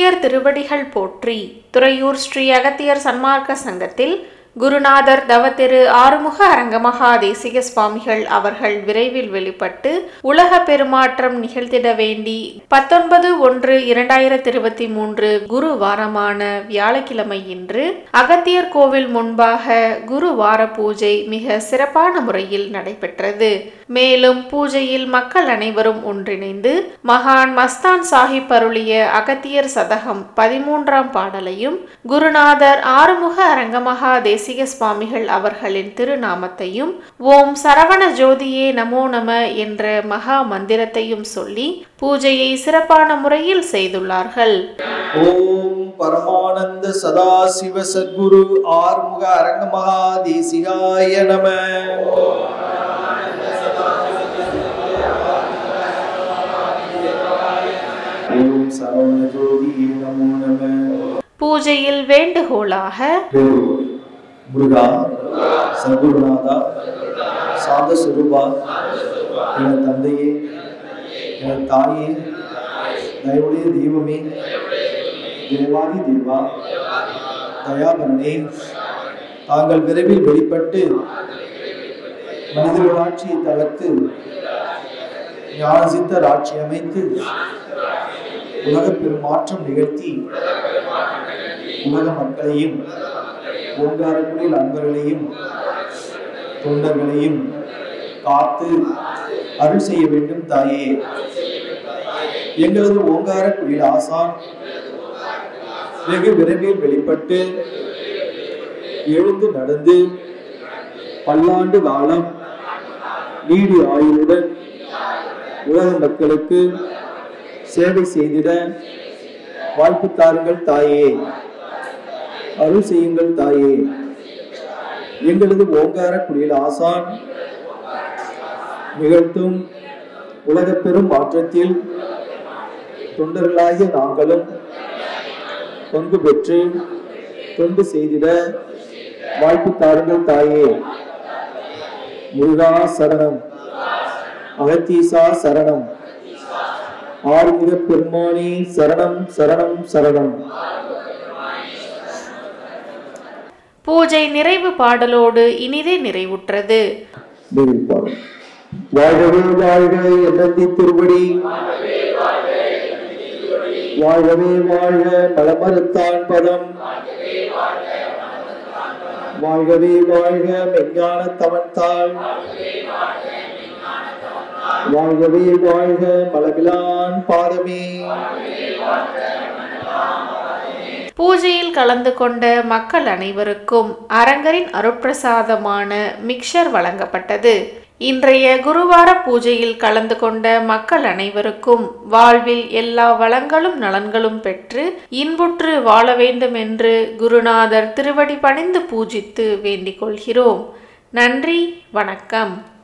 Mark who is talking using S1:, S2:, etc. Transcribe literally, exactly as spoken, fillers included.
S1: அகத்தியர் திருவடிகள் போற்றி. துறையூர் ஸ்ரீ அகத்தியர் சன்மார்க்க சங்கத்தில் குருநாதர் தவத்திரு ஆறுமுக அரங்க மகா தேசிக சுவாமிகள் அவர்கள் விரைவில் வெளிப்பட்டு உலக பெருமாற்றம் நிகழ்த்திட வேண்டி பத்தொன்பது ஒன்று இரண்டாயிரத்தி இருபத்தி மூன்று குரு வாரமான வியாழக்கிழமை இன்று அகத்தியர் கோவில் முன்பாக குரு வார பூஜை மிக சிறப்பான முறையில் நடைபெற்றது. மேலும் பூஜையில் மக்கள் அனைவரும் ஒன்றிணைந்து மகான் மஸ்தான் சாஹிப் அருளிய அகத்தியர் சதகம் பதிமூன்றாம் பாடலையும் குருநாதர் ஆறுமுக அரங்க மகா தேசிக சுவாமிகள் அவர்களின் திருநாமத்தையும் ஓம் சரவண ஜோதியே நமோ நம என்ற மகா மந்திரத்தையும் சொல்லி பூஜையை சிறப்பான முறையில் செய்துள்ளார்கள்.
S2: ஓம் பரமானந்த சதாசிவ சத்குரு ஆறுமுக அரங்க மகா தேசிகாய நம. ஓம் சரவண ஜோதியே நமோ நம.
S1: பூஜையில் வேண்டுகோளாக
S2: முருகா, சத்குருநாதா, சாந்த சுரூபா, என் தந்தையே, என் தாயே, தயவுடைய தெய்வமே, தேவாதி தேவா, தயாபரணே, தாங்கள் விரைவில் வெளிப்பட்டு மனிதர்களாட்சியை தளர்த்து ஞானசித்த ஆட்சி அமைத்து உலக பெருமாற்றம் நிகழ்த்தி உலக மக்களையும் ஓங்காரக்குடில் அன்பர்களையும் தொண்டர்களையும் காத்து அருள் செய்ய வேண்டும் தாயே. எங்களது ஓங்காரக்குடில் ஆசான் வெகு விரைவில் வெளிப்பட்டு எழுந்து நடந்து பல்லாண்டு காலம் நீடி ஆயுளுடன் உலக மக்களுக்கு சேவை செய்திட வாழ்த்து தாருங்கள் தாயே, அருள் செய்யுங்கள் தாயே. எங்களது ஓங்காரக்குடில் ஆசான் நிகழ்த்தும் உலக பெரும் மாற்றத்தில் தொண்டர்களாகிய நாங்களும் பங்கு பெற்று தொண்டு செய்திட வாழ்த்து தாருங்கள் தாயே. முருகா சரணம், அகத்தீசா சரணம், ஆறுமுகப்பெருமானே சரணம் சரணம் சரணம்.
S1: பூஜை நிறைவு பாடலோடு இனிதே நிறைவுற்றது.
S2: வாழ்கவே வாழ்க என்னத்தி திருவடி, வாழ்கவே வாழ்க மலமறுத்தான் பதம், வாழ்கவே வாழ்க மெஞ்ஞான தவன்தாள், வாழ்கவே வாழ்க மலபிலான் பாதமே.
S1: பூஜையில் கலந்து கொண்ட மக்கள் அனைவருக்கும் அரங்கரின் அருட்பிரசாதமான மிக்சர் வழங்கப்பட்டது. இன்றைய குருவார பூஜையில் கலந்து கொண்ட மக்கள் அனைவருக்கும் வாழ்வில் எல்லா வளங்களும் நலன்களும் பெற்று இன்புற்று வாழ வேண்டும் என்று குருநாதர் திருவடி பணிந்து பூஜித்து வேண்டிக் கொள்கிறோம். நன்றி, வணக்கம்.